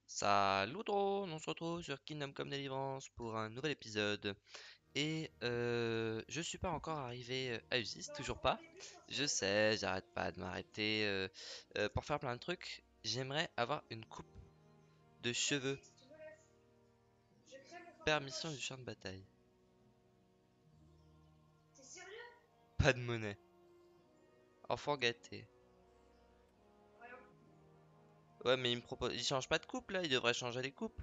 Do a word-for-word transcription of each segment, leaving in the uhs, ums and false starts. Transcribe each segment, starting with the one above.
Salut drone, on se retrouve sur Kingdom Come Deliverance pour un nouvel épisode. Et euh, je suis pas encore arrivé euh, à Usis, toujours pas. Je sais, j'arrête pas de m'arrêter euh, euh, pour faire plein de trucs. J'aimerais avoir une coupe de cheveux. Permission du champ de bataille. Pas de monnaie. Enfant gâté. Ouais, mais il me propose, il change pas de coupe là, il devrait changer les coupes.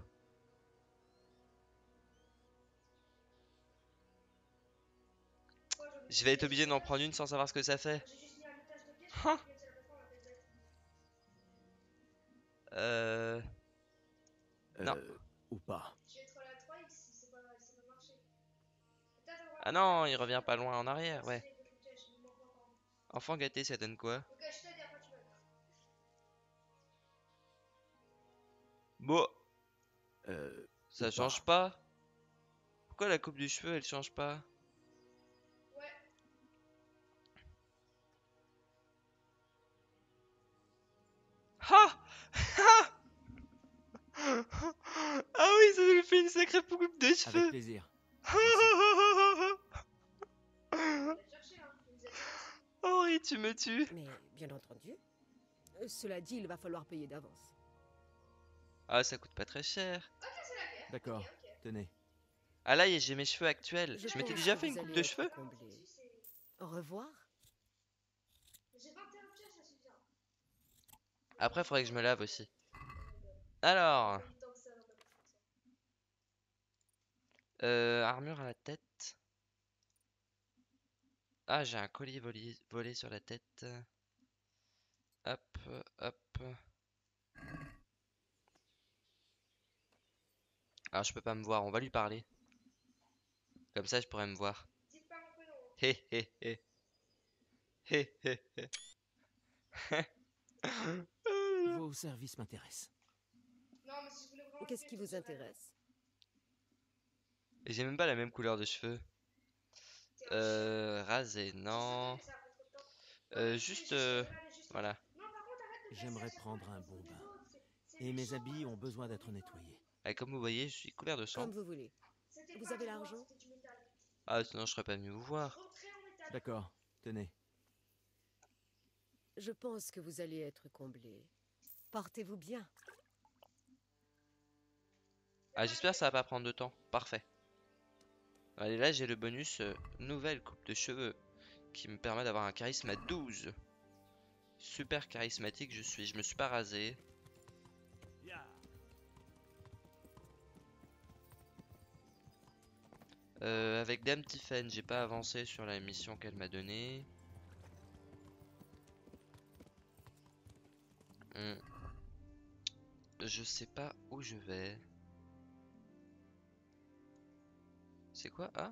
Je vais être obligé d'en prendre une sans savoir ce que ça fait. Euh... Non. Euh, ou pas. Ah non, il revient pas loin en arrière, ouais. Enfant gâté, ça donne quoi? Bon, Euh, ou ça change pas. pas. Pourquoi la coupe du cheveu, elle change pas? Ha! Ah oui, ça lui fait une sacrée coupe de Avec cheveux. plaisir. Merci. Henri, tu me tues. Mais bien entendu, euh, cela dit, il va falloir payer d'avance. Ah, ça coûte pas très cher. D'accord. Tenez. Ah là, j'ai mes cheveux actuels. Je Je m'étais pense déjà que fait une vous coupe allez de être cheveux? comblé. Au revoir. Après, faudrait que je me lave aussi. Alors, euh, armure à la tête. Ah, j'ai un collier volé, volé sur la tête. Hop, hop. Alors, je peux pas me voir, on va lui parler. Comme ça, je pourrais me voir. Hé hé hé. Hé hé hé. Vos services m'intéressent. Qu'est-ce qui vous intéresse? Et j'ai même pas la même couleur de cheveux. Euh, rasé, non. Euh, juste, euh, voilà. J'aimerais prendre un bon bain. Et mes habits ont besoin d'être nettoyés. Ah, comme vous voyez, je suis couvert de sang. Comme vous voulez. Vous avez l'argent? Ah, sinon je serais pas venu vous voir. D'accord. Tenez. Je pense que vous allez être comblé. Portez-vous bien. Ah, j'espère que ça va pas prendre de temps. Parfait. Allez, là j'ai le bonus euh, nouvelle coupe de cheveux qui me permet d'avoir un charisme à douze. Super charismatique je suis. Je me suis pas rasé. Euh, avec Dame Tiffen, j'ai pas avancé sur la mission qu'elle m'a donnée. Hmm. Je sais pas où je vais. C'est quoi? Ah?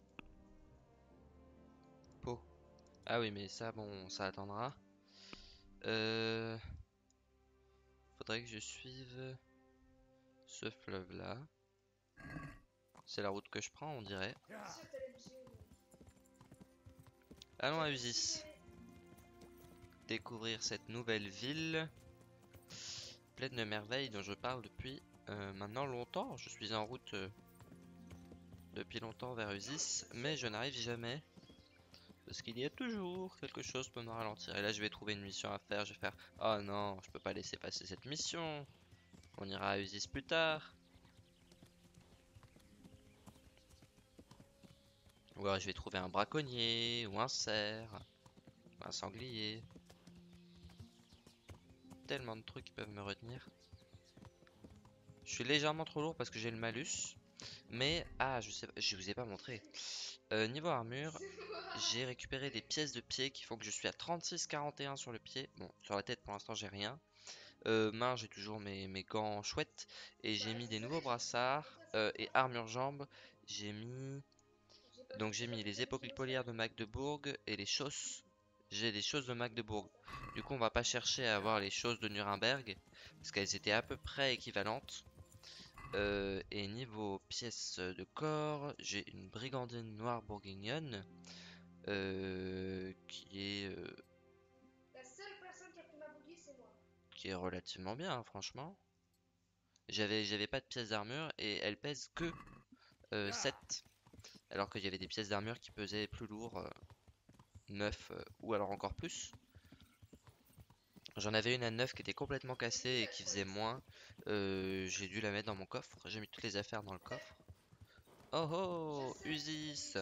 Po. Ah oui, mais ça, bon, ça attendra. Euh... Faudrait que je suive ce fleuve-là. C'est la route que je prends, on dirait. Allons à Usis. Découvrir cette nouvelle ville pleine de merveilles dont je parle depuis euh, maintenant longtemps. Je suis en route euh, depuis longtemps vers Usis, mais je n'arrive jamais. Parce qu'il y a toujours quelque chose pour me ralentir. Et là, je vais trouver une mission à faire. Je vais faire... Oh non, je peux pas laisser passer cette mission. On ira à Usis plus tard. Ou alors je vais trouver un braconnier, ou un cerf, ou un sanglier. Tellement de trucs qui peuvent me retenir. Je suis légèrement trop lourd parce que j'ai le malus. Mais, ah, je sais, je vous ai pas montré. Euh, niveau armure, j'ai récupéré des pièces de pied qui font que je suis à trente-six quarante et un sur le pied. Bon, sur la tête pour l'instant j'ai rien. Euh, main, j'ai toujours mes, mes gants chouettes. Et j'ai mis des nouveaux brassards. Euh, et armure jambe, j'ai mis... Donc j'ai mis les épaules de Magdebourg et les chausses. J'ai les choses de Magdebourg. Du coup, on va pas chercher à avoir les choses de Nuremberg. Parce qu'elles étaient à peu près équivalentes. Euh, et niveau pièces de corps, j'ai une brigandine noire bourguignonne euh, qui est euh, qui est relativement bien, hein, franchement. J'avais j'avais pas de pièces d'armure et elle pèse que euh, sept. Alors qu'il y avait des pièces d'armure qui pesaient plus lourd, euh, neuf euh, ou alors encore plus. J'en avais une à neuf qui était complètement cassée et qui faisait moins. Euh, j'ai dû la mettre dans mon coffre. J'ai mis toutes les affaires dans le coffre. Oh oh, Usis.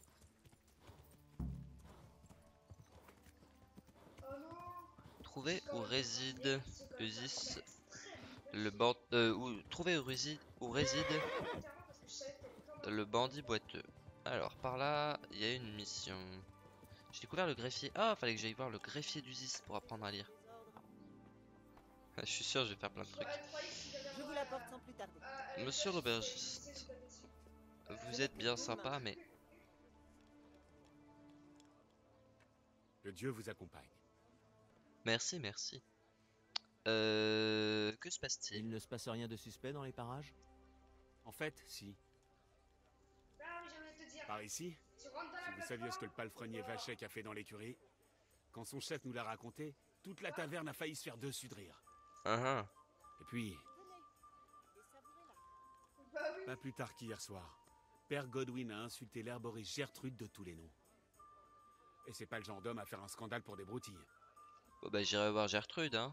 Trouver où réside Usis, le band... euh, où... Trouver où réside... où réside le bandit boiteux. Alors, par là, il y a une mission. J'ai découvert le greffier. Ah, fallait que j'aille voir le greffier d'Usis pour apprendre à lire. Je suis sûr, je vais faire plein de trucs. Je vous l'apporte sans plus tarder. Monsieur l'aubergiste, vous êtes bien sympa, mais... Que Dieu vous accompagne. Merci, merci. Euh... Que se passe-t-il? Il ne se passe rien de suspect dans les parages? En fait, si. Par ici, si vous saviez ce que le palefrenier Vachek a fait dans l'écurie, quand son chef nous l'a raconté, toute la taverne a failli se faire dessus de rire. Ah ah. Et puis, pas plus tard qu'hier soir, Père Godwin a insulté l'herboriste Gertrude de tous les noms. Et c'est pas le genre d'homme à faire un scandale pour des broutilles. Bon bah j'irai voir Gertrude, hein.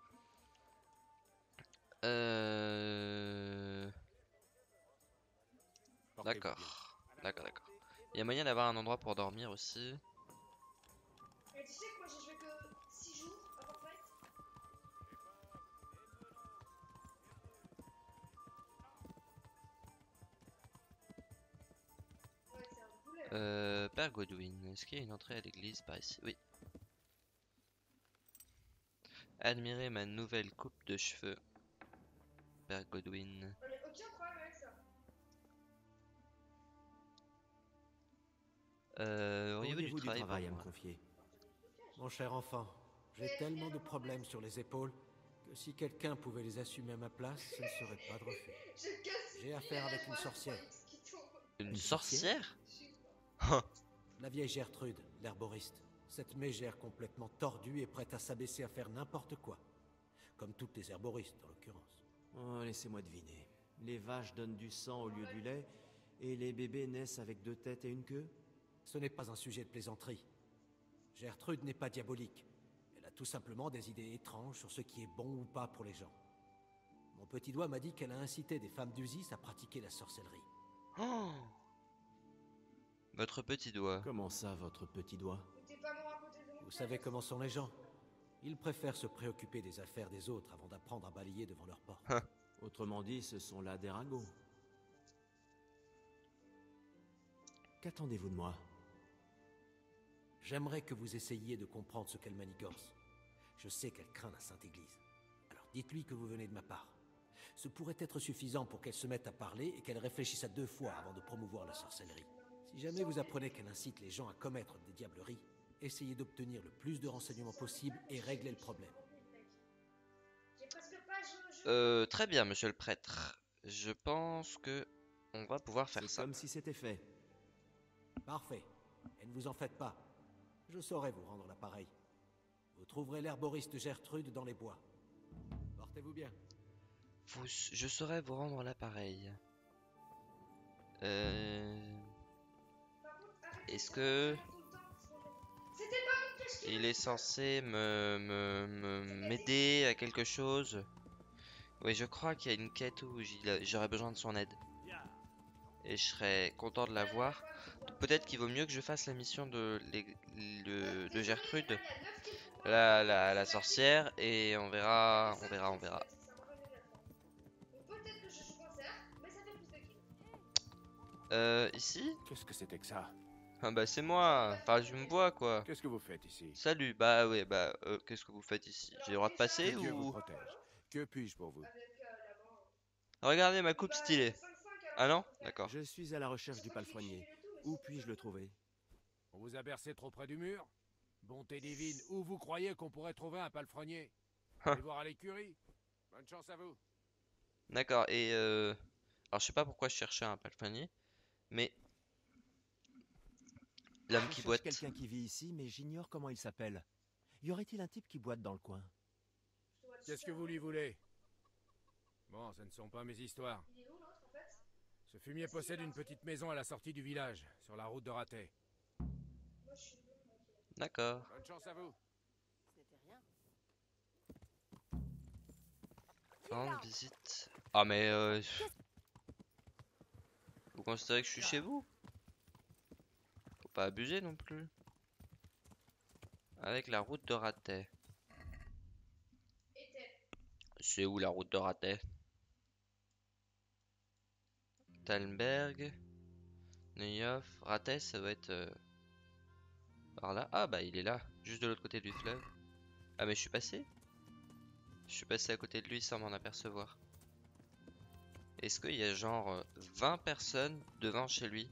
Euh... Portez-vous bien. D'accord. D'accord, d'accord. Il y a moyen d'avoir un endroit pour dormir aussi. Et tu sais quoi, j'ai joué que six jours à Fortnite. Ouais, c'est un boulet. Euh, Père Godwin, est-ce qu'il y a une entrée à l'église par ici? Oui. Admirez ma nouvelle coupe de cheveux. Père Godwin. On a aucun problème avec ça. Euh, auriez-vous du Auriez-vous du travail travail à pour me moi? confier? Mon cher enfant, j'ai tellement de problèmes sur les épaules que si quelqu'un pouvait les assumer à ma place, ce ne serait pas de refus. J'ai cassé. J'ai affaire avec une sorcière, Qui tombe. Une Une sorcière? la vieille Gertrude, l'herboriste. Cette mégère complètement tordue et prête à s'abaisser à faire n'importe quoi. Comme toutes les herboristes, en l'occurrence. Oh, laissez-moi deviner. Les vaches donnent du sang au lieu du lait, et les bébés naissent avec deux têtes et une queue? Ce n'est pas un sujet de plaisanterie. Gertrude n'est pas diabolique. Elle a tout simplement des idées étranges sur ce qui est bon ou pas pour les gens. Mon petit doigt m'a dit qu'elle a incité des femmes d'Usis à pratiquer la sorcellerie. Oh, votre petit doigt. Comment ça, votre petit doigt? T'es pas mort à côté de mon Vous cœur. savez comment sont les gens. Ils préfèrent se préoccuper des affaires des autres avant d'apprendre à balayer devant leur porte. Autrement dit, ce sont là des ragots. Qu'attendez-vous de moi? J'aimerais que vous essayiez de comprendre ce qu'elle manigance. Je sais qu'elle craint la Sainte Église. Alors dites-lui que vous venez de ma part. Ce pourrait être suffisant pour qu'elle se mette à parler et qu'elle réfléchisse à deux fois avant de promouvoir la sorcellerie. Si jamais vous apprenez qu'elle incite les gens à commettre des diableries, essayez d'obtenir le plus de renseignements possible et réglez le problème. J'ai presque pas joué au jeu. Euh, très bien, monsieur le prêtre. Je pense que on va pouvoir faire C'est ça. comme si c'était fait. Parfait. Et ne vous en faites pas. Je saurai vous rendre l'appareil. Vous trouverez l'herboriste Gertrude dans les bois. Portez-vous bien. Vous, je saurais vous rendre l'appareil. Euh... Par contre, arrêtez Est-ce de que faire tout le temps, parce qu'on- C'était pas mon piège qui il est censé me me- me- m'aider à quelque chose? Oui, je crois qu'il y a une quête où j'y- j'aurais besoin de son aide. Et je serais content de la voir. Donc peut-être qu'il vaut mieux que je fasse la mission de, l'ég- le- de Gertrude, la, la, la sorcière, et on verra, on verra, on verra. Peut-être que je joue cancer, mais ça fait plus de kills. Euh, ici? Qu'est-ce que c'était que ça? Ah bah c'est moi, enfin je me vois quoi. Qu'est-ce que vous faites ici? Salut, bah ouais, bah euh, qu'est-ce que vous faites ici? J'ai le droit de passer Que Dieu vous ou... protège. Que puis-je pour vous? Regardez ma coupe stylée. Ah non? D'accord. Je suis à la recherche du palefrenier. Où puis-je le trouver? On vous a bercé trop près du mur? Bonté divine, où vous croyez qu'on pourrait trouver un palefrenier? Allez voir à l'écurie. Bonne chance à vous. D'accord, et euh... alors je sais pas pourquoi je cherchais un palefrenier, mais... L'homme Je qui cherche boite. quelqu'un qui vit ici, mais j'ignore comment il s'appelle. Y aurait-il un type qui boite dans le coin? Qu'est-ce que vous lui voulez? Bon, ce ne sont pas mes histoires. Il est où l'autre en fait? Ce fumier possède une petite maison à la sortie du village, sur la route de Ratet. Moi je suis bleu. D'accord. Bonne chance à vous. Ce n'était rien. Fin de visite. Ah mais euh... vous considérez que je suis chez vous? Faut pas abuser non plus. Avec la route de Ratet. Était. C'est où la route de Ratet? Talmberg, Neuhof, Ratet, ça doit être euh, par là. Ah bah il est là, juste de l'autre côté du fleuve. Ah mais je suis passé? Je suis passé à côté de lui sans m'en apercevoir. Est-ce qu'il y a genre euh, vingt personnes devant chez lui?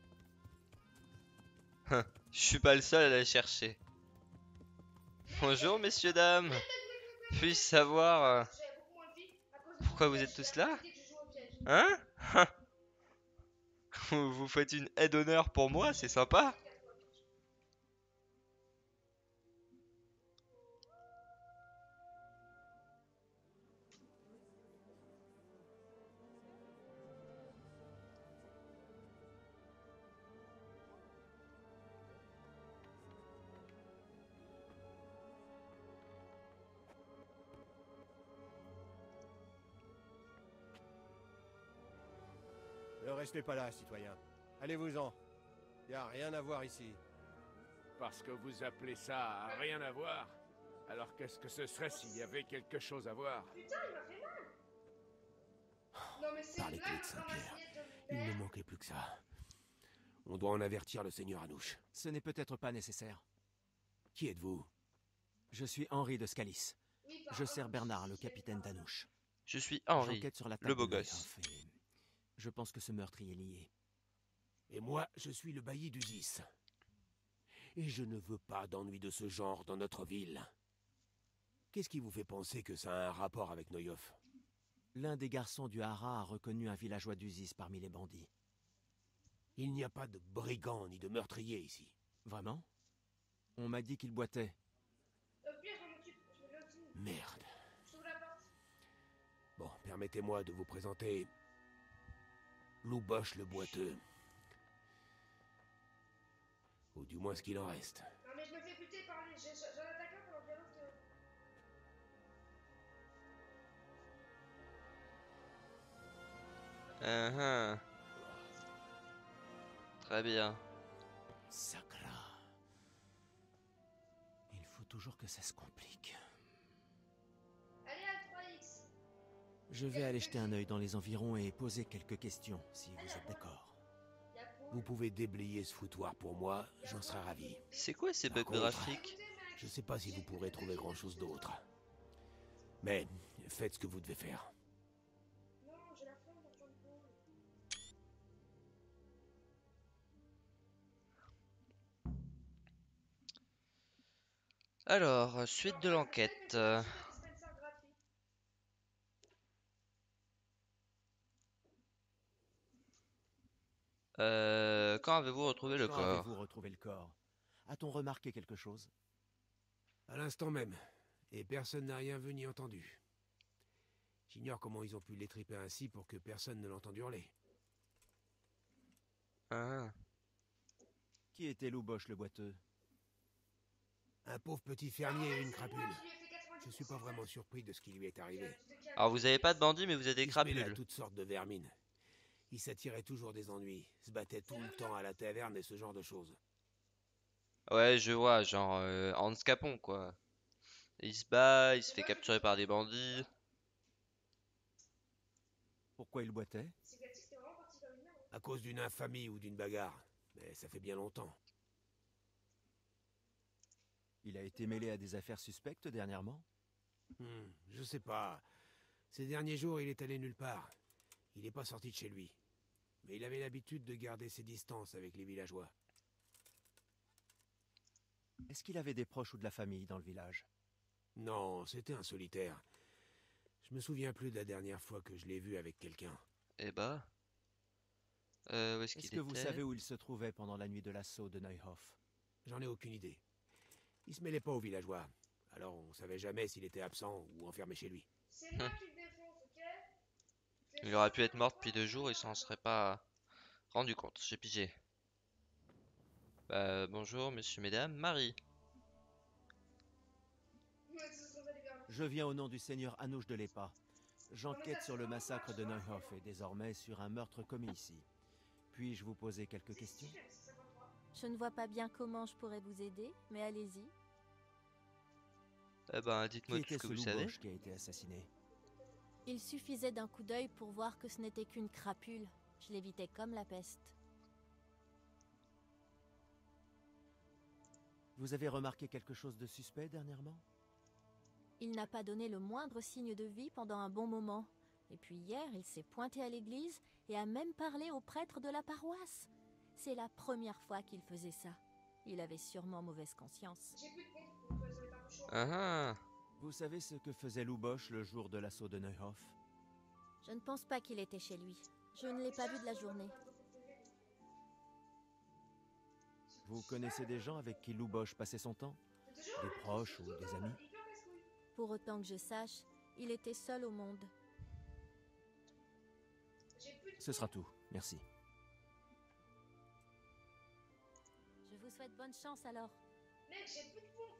Je suis pas le seul à la chercher. Bonjour messieurs dames. Puis-je savoir euh, J'avais beaucoup moins de vie à cause de pourquoi mon vous piège. êtes tous J'ai là? arrêté de jouer au piège. Hein? Vous faites une aide d'honneur pour moi, c'est sympa. Ne restez pas là, citoyen. Allez-vous-en. Y a rien à voir ici. Parce que vous appelez ça à rien à voir. Alors qu'est-ce que ce serait s'il y avait quelque chose à voir? Putain, il m'a fait mal. Non mais c'est Par une les clés blague de dans ma Saint-Pierre. signette de Il ne père. manquait plus que ça. On doit en avertir le seigneur Anouche. Ce n'est peut-être pas nécessaire. Qui êtes-vous? Je suis Henri de Scalis. Oui, Je pardon, sers Bernard, le je sais, capitaine pardon. d'Anouche. Je suis Henri, J'enquête sur la le beau de gosse. Neuhoff et je pense que ce meurtrier est lié. Et moi, je suis le bailli d'Uzis. Et je ne veux pas d'ennui de ce genre dans notre ville. Qu'est-ce qui vous fait penser que ça a un rapport avec Neuhoff? L'un des garçons du Hara a reconnu un villageois d'Uzis parmi les bandits. Il n'y a pas de brigands ni de meurtriers ici. Vraiment? On m'a dit qu'il boitait. Au pire, je m'en occupe. Je vais l'autre. Merde. J'ouvre la porte. Bon, permettez-moi de vous présenter Louboche le boiteux. Ou du moins ce qu'il en reste. Non mais je me fais buter par lui. J'ai- J'en attaque un pendant bien longtemps. Uh -huh. Très bien. Sacra. Il faut toujours que ça se complique. Allez à trois X. Je vais aller jeter un œil dans les environs et poser quelques questions, si vous êtes d'accord. Y'a quoi? Vous pouvez déblayer ce foutoir pour moi, j'en serai ravi. C'est quoi ces Par bugs contre, graphiques? Je sais pas si vous pourrez trouver grand-chose d'autre. Mais faites ce que vous devez faire. Non, j'ai la flemme dans le pot. Alors, suite de l'enquête. euh, Euh, quand avez-vous retrouvé le Quand corps? avez-vous retrouvé le corps? A-t-on remarqué quelque chose? À l'instant même. Et personne n'a rien vu ni entendu. J'ignore comment ils ont pu l'étriper ainsi pour que personne ne l'entende hurler. Ah, Qui était Louboche le boiteux? Un pauvre petit fermier et une crapule. Je suis pas vraiment surpris de ce qui lui est arrivé. alors vous avez pas de bandits mais vous avez des Il se mêlait à crapules. toutes sortes de vermines. Il s'attirait toujours des ennuis, se battait tout le temps à la taverne et ce genre de choses. Ouais, je vois, genre euh, Hans Capon quoi. Il se bat, il se fait capturer par des bandits. Pourquoi il boitait? À cause d'une infamie ou d'une bagarre. Mais ça fait bien longtemps. Il a été mêlé à des affaires suspectes dernièrement? Hmm, je sais pas. Ces derniers jours, il est allé nulle part. Il n'est pas sorti de chez lui. Mais il avait l'habitude de garder ses distances avec les villageois. Est-ce qu'il avait des proches ou de la famille dans le village? Non, c'était un solitaire. Je me souviens plus de la dernière fois que je l'ai vu avec quelqu'un. Eh bah. Euh, où est-ce Est-ce qu'il que vous était? savez où il se trouvait pendant la nuit de l'assaut de Neuhoff? J'en ai aucune idée. Il se mêlait pas aux villageois. Alors on savait jamais s'il était absent ou enfermé chez lui. C'est moi qui le défonce, ok? Il aurait pu être mort depuis deux jours, il s'en serait pas rendu compte. J'ai pigé. Bah, bonjour, monsieur, mesdames, Marie. Je viens au nom du seigneur Anouche de l'Épa. J'enquête sur le massacre de Neuhof et désormais sur un meurtre commis ici. Puis-je vous poser quelques questions? Je ne vois pas bien comment je pourrais vous aider, mais allez-y. Eh ben, Qui dites-moi tout ce était que ce vous loup savez. Bosch qui a été assassiné? Il suffisait d'un coup d'œil pour voir que ce n'était qu'une crapule. Je l'évitais comme la peste. Vous avez remarqué quelque chose de suspect dernièrement? Il n'a pas donné le moindre signe de vie pendant un bon moment. Et puis hier, il s'est pointé à l'église et a même parlé au prêtre de la paroisse. C'est la première fois qu'il faisait ça. Il avait sûrement mauvaise conscience. Ah ah. Vous savez ce que faisait Lou Bosch le jour de l'assaut de Neuhof? Je ne pense pas qu'il était chez lui. Je ne l'ai pas vu de la journée. Vous connaissez des gens avec qui Lou Bosch passait son temps? Des proches ou des amis? Pour autant que je sache, il était seul au monde. Ce sera tout, merci. Je vous souhaite bonne chance alors. Mec, j'ai plus de pompe.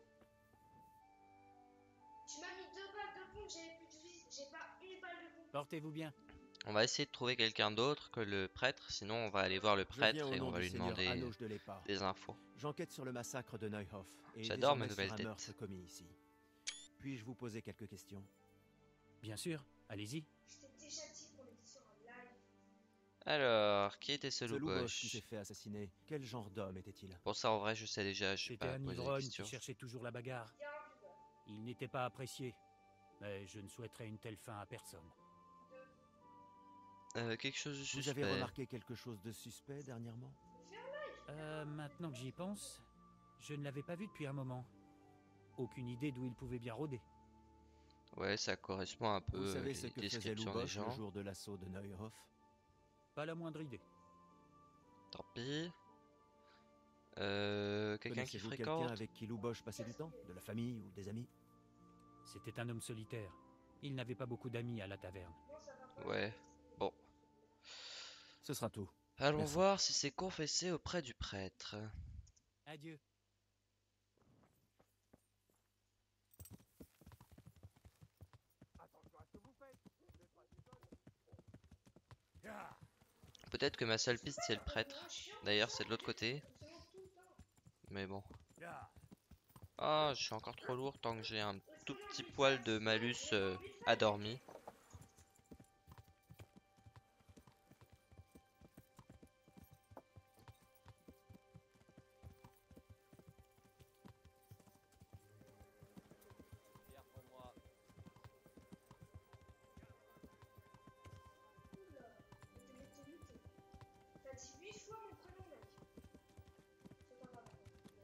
Tu m'as mis deux balles de pompe, j'avais plus de vie. J'ai pas une balle de pompe. Portez-vous bien. On va essayer de trouver quelqu'un d'autre que le prêtre, sinon on va aller voir le Je viens prêtre au et nom on va du lui seigneur demander Anouche de l'Épa. des infos. J'enquête sur le massacre de Neuhof et J'adore ma désormais nouvelle sur un tête. meurtre commis ici. Puis-je vous poser quelques questions? Bien sûr, allez-y. Je t'ai déjà dit qu'on était sur un live. Alors, qui était ce Ce loup Lou Bosch qui s'est Bosch? fait assassiner, quel genre d'homme était-il? Pour ça, en vrai, je sais déjà, je vais C'était pas un poser de ivrogne qui questions. cherchait toujours la bagarre. Il y a un viveur. Il n'était pas apprécié. Mais je ne souhaiterais une telle fin à personne. Euh, quelque chose de Vous avez suspect. remarqué quelque chose de suspect dernièrement? Euh, maintenant que j'y pense, je ne l'avais pas vu depuis un moment. Aucune idée d'où il pouvait bien rôder. Ouais, ça correspond un peu Vous à savez ce les que faisait Lou descriptions des Bosch le gens. jour de l'assaut de Neuhof? Pas la moindre idée. Tant pis. Euh, quelqu'un qui Connaissez-vous fréquente? quelqu'un avec qui Lou Bosch passait du temps? De la famille ou des amis? C'était un homme solitaire. Il n'avait pas beaucoup d'amis à la taverne. Ouais. Bon. Ce sera tout. Allons Merci. voir si c'est confessé auprès du prêtre. Adieu. Peut-être que ma seule piste c'est le prêtre. D'ailleurs, c'est de l'autre côté. Mais bon. Ah, je suis encore trop lourd tant que j'ai un tout petit poil de malus euh, adormi. T'as dit huit fois mon prénom, mec. C'est pas grave.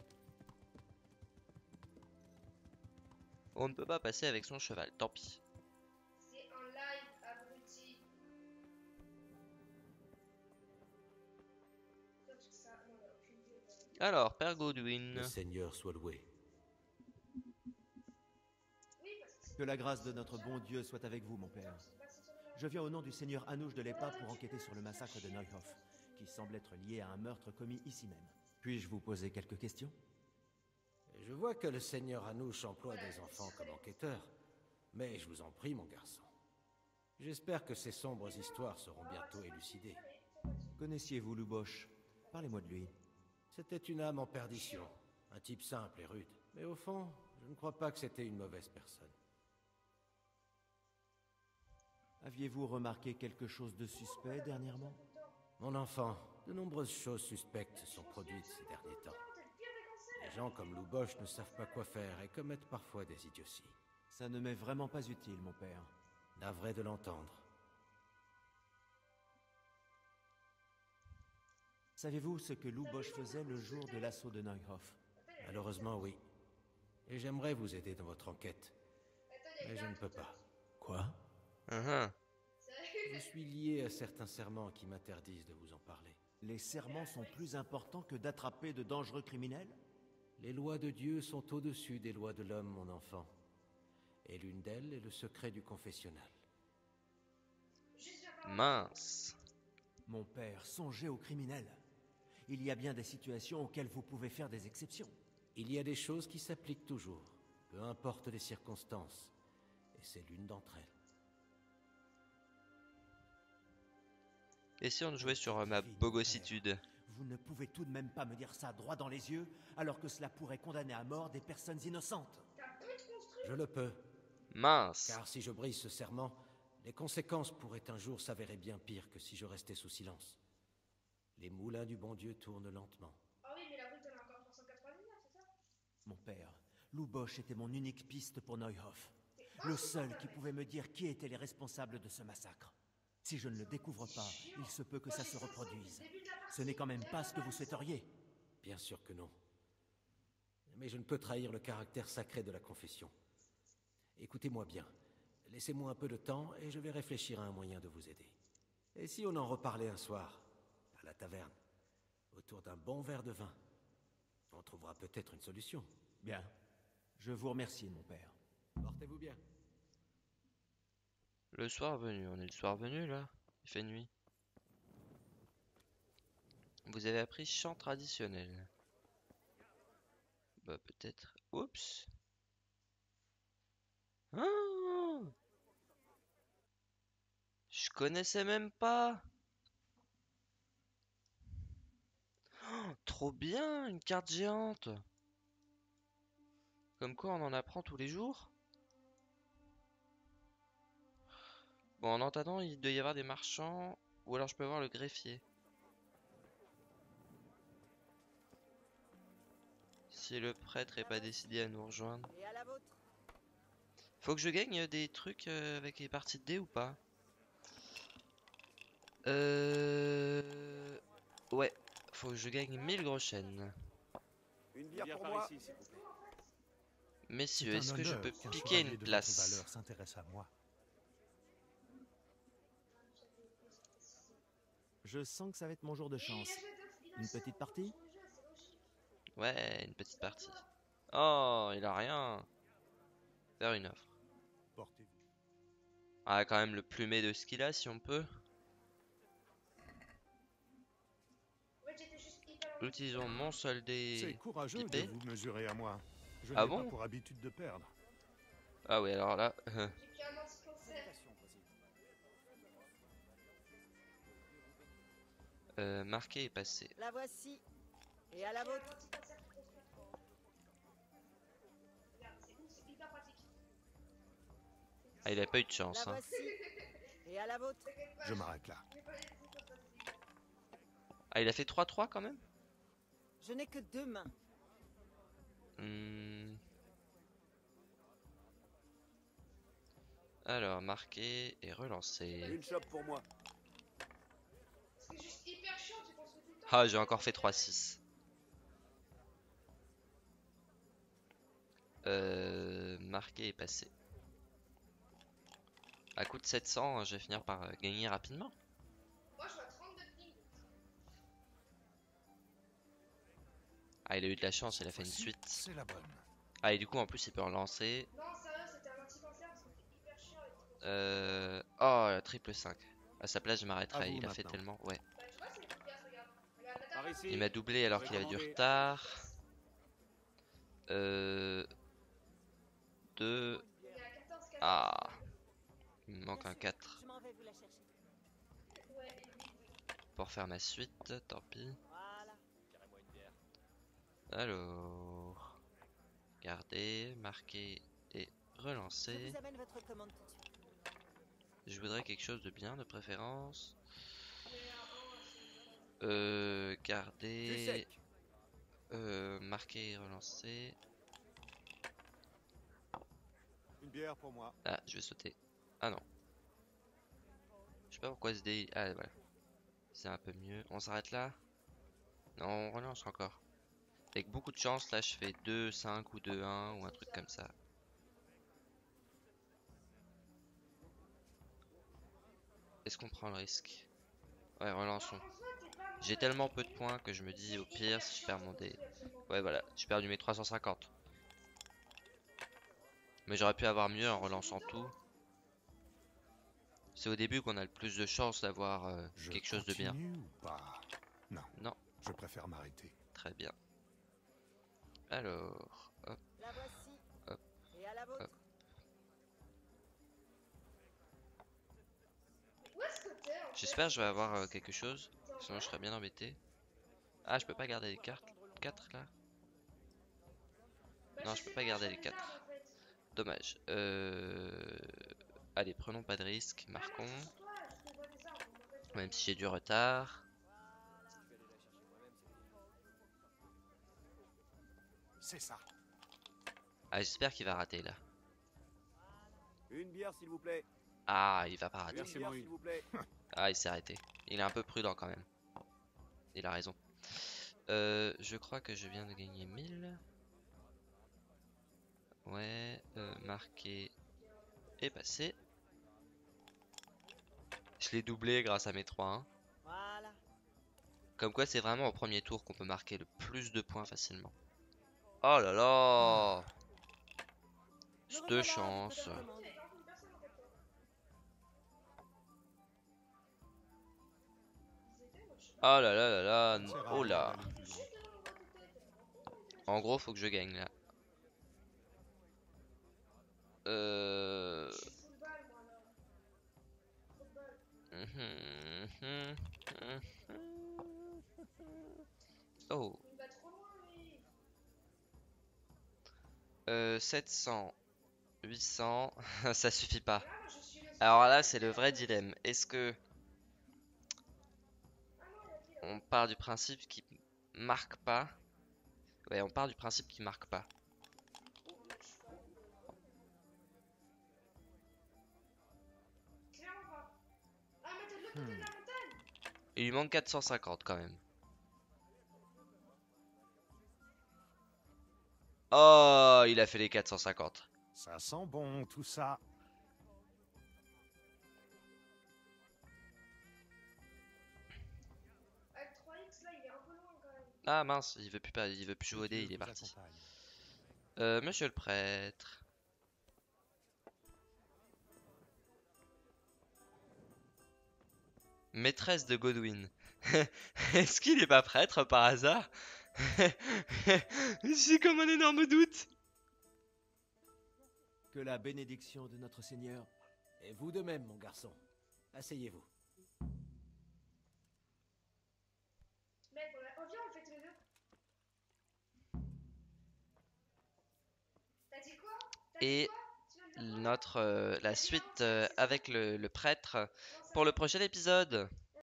On ne peut pas passer avec son cheval, tant pis. C'est un live, abruti. Ça, non, on a aucune idée. Alors, Père Godwin. Le Seigneur soit loué. Oui, parce que c'est Que la grâce de notre bon Dieu soit avec vous, mon père. Je viens au nom du seigneur Anouche de l'Épa pour enquêter sur le massacre de Neuhof, qui semble être lié à un meurtre commis ici même. Puis-je vous poser quelques questions? Je vois que le Seigneur Anouche emploie des enfants comme enquêteurs. Mais je vous en prie, mon garçon. J'espère que ces sombres histoires seront bientôt élucidées. Connaissiez-vous Lou Bosch? Parlez-moi de lui. C'était une âme en perdition. Un type simple et rude. Mais au fond, je ne crois pas que c'était une mauvaise personne. Aviez-vous remarqué quelque chose de suspect dernièrement? Mon enfant, de nombreuses choses suspectes se sont produites ces derniers temps. Les gens comme Lou Bosch ne savent pas quoi faire et commettent parfois des idioties. Ça ne m'est vraiment pas utile, mon père. Navré de l'entendre. Savez-vous ce que Lou Bosch faisait le jour de l'assaut de Neuhof? Malheureusement, oui. Et j'aimerais vous aider dans votre enquête. Mais je ne peux pas. Quoi? Uh-huh. Je suis lié à certains serments qui m'interdisent de vous en parler. Les serments sont plus importants que d'attraper de dangereux criminels? Les lois de Dieu sont au-dessus des lois de l'homme, mon enfant. Et l'une d'elles est le secret du confessionnal. Mince. Mon père, songez aux criminels. Il y a bien des situations auxquelles vous pouvez faire des exceptions. Il y a des choses qui s'appliquent toujours, peu importe les circonstances. Et c'est l'une d'entre elles. Et si on jouait sur euh, ma Divine, bogossitude? Vous ne pouvez tout de même pas me dire ça droit dans les yeux, alors que cela pourrait condamner à mort des personnes innocentes. Je le peux, Mince. car si je brise ce serment, les conséquences pourraient un jour s'avérer bien pires que si je restais sous silence. Les moulins du bon Dieu tournent lentement. Ah oui, mais la route, elle a encore trois cent quatre-vingt-dix-neuf, c'est ça? Mon père, Lou Bosch était mon unique piste pour Neuhoff. Le seul qui pouvait me dire qui étaient les responsables de ce massacre. Si je ne le découvre pas, il se peut que ça se reproduise. Ce n'est quand même pas ce que vous souhaiteriez. Bien sûr que non. Mais je ne peux trahir le caractère sacré de la confession. Écoutez-moi bien. Laissez-moi un peu de temps et je vais réfléchir à un moyen de vous aider. Et si on en reparlait un soir, à la taverne, autour d'un bon verre de vin, on trouvera peut-être une solution. Bien. Je vous remercie, mon père. Portez-vous bien. Le soir venu, on est le soir venu là. Il fait nuit. Vous avez appris chant traditionnel. Bah peut-être. Oups. Ah, je connaissais même pas. Oh, trop bien, une carte géante. Comme quoi on en apprend tous les jours. Bon, en attendant, il doit y avoir des marchands. Ou alors je peux voir le greffier. Si le prêtre est pas décidé à nous rejoindre. Et à la vôtre. Faut que je gagne des trucs euh, avec les parties de dés ou pas? Euh... Ouais, faut que je gagne mille groschen. Une bière pour moi. Messieurs, est-ce que je peux piquer une place? S'intéresse à moi. Je sens que ça va être mon jour de chance. Une petite partie? Ouais, une petite partie. Oh, il a rien. Faire une offre. Portez-vous. Ah, quand même le plumet de ce qu'il a, si on peut. Utilisons mon soldé. C'est courageux pipé. de vous mesurer à moi. Je Ah n'ai bon? pas pour habitude de perdre. Ah oui, alors là... euh, marqué est passé. La voici. Et à la vôtre. Ah, il a pas eu de chance. La Hein. voici. Et à la vôtre. Je m'arrête là. Ah, il a fait trois trois quand même? Je n'ai que deux mains. Hmm. Alors, marqué et relancé. Une chope pour moi. C'est juste hyper chiant, tu penses tout le temps. Ah, j'ai encore fait trois six. Euh, marqué et passé. À coup de sept cents, je vais finir par euh, gagner rapidement. Moi, je suis à trente-deux ping. Ah, il a eu de la chance, il a fait une suite. C'est la bonne. Ah, et du coup, en plus, il peut relancer. Non, sérieux, c'était un anti-cancer parce que c'était hyper chiant. Et tout. Euh... Oh, la triple cinq. À sa place, je À m'arrêterai. vous Il a fait maintenant. tellement. Ouais. Bah, tu vois, c'est efficace, regarde. Regarde, la Par table. ici. Il m'a doublé alors qu'il avait du Recommandé. retard. Euh... deux. Il y a quatorze, quatorze. Ah. Il me manque un quatre Je m'en vais vous la chercher. Ouais, et oui, oui. pour faire ma suite. Tant pis. Voilà. Alors. Garder, marquer et Je relancer. vous amène votre commande tout de suite. Je voudrais quelque chose de bien, de préférence. Mais, euh, oh, Euh, Du garder, sec. euh, marquer et relancer. Une bière pour moi. Ah, je vais sauter. Ah non. Je sais pas pourquoi ce dé... Ah, voilà. C'est un peu mieux. On s'arrête là? Non, on relance encore. Avec beaucoup de chance, là, je fais deux cinq ou deux un ou un truc comme ça. Est-ce qu'on prend le risque? Ouais, relançons. J'ai tellement peu de points que je me dis, au pire, si je perds mon dé... Ouais, voilà, j'ai perdu mes trois cent cinquante. Mais j'aurais pu avoir mieux en relançant tout. C'est au début qu'on a le plus de chances d'avoir euh, Je quelque chose de bien. continue ou pas? Non. Non. Je préfère m'arrêter. Très bien. Alors, hop, La voici. hop, Et à la vôtre. hop. Où est-ce que t'es en fait? J'espère que je vais avoir euh, quelque chose. Sinon, je serais bien embêté. Ah, je peux pas garder les cartes. quatre là? Bah, Non, je je peux sais pas pas, garder j'en les ai quatre. marre, en fait. Dommage. Euh... Allez, prenons pas de risque. Vraiment, Marquons. sur toi, je te vois des arbres, en fait. Même si j'ai du retard. C'est ça. Ah, j'espère qu'il va rater là. Une bière, s'il vous plaît. Ah, il va pas rater. Une bière, s'il vous plaît. Ah, il s'est arrêté. Il est un peu prudent quand même. Il a raison. Euh, je crois que je viens de gagner mille. Ouais, euh, marqué et passé. Je l'ai doublé grâce à mes trois un. Voilà. Comme quoi, c'est vraiment au premier tour qu'on peut marquer le plus de points facilement. Oh là là! C'est de chance. Oh là là là là. Oh là. En gros, faut que je gagne là. Euh... Mhm, mhm, mhm. Oh. Euh, sept cents, huit cents, ça suffit pas. Alors là, c'est le vrai dilemme. Est-ce que on part du principe qu'il marque pas? Ouais, on part du principe qu'il marque pas. Hmm. Il lui manque quatre cent cinquante quand même. Oh, il a fait les quatre cent cinquante. Ça sent bon, tout ça. Ah mince, il veut plus pas, il veut plus jouer au dé, il est parti. Euh, monsieur le prêtre. Maîtresse de Godwin. Est-ce qu'il est pas prêtre par hasard? J'ai comme un énorme doute. Que la bénédiction de notre Seigneur et vous de même, mon garçon. Asseyez-vous. Mec, on, a... on vient, on fait tous les deux. T'as dit quoi? T'as Et dit quoi? notre euh, la suite euh, avec le, le prêtre pour le prochain épisode.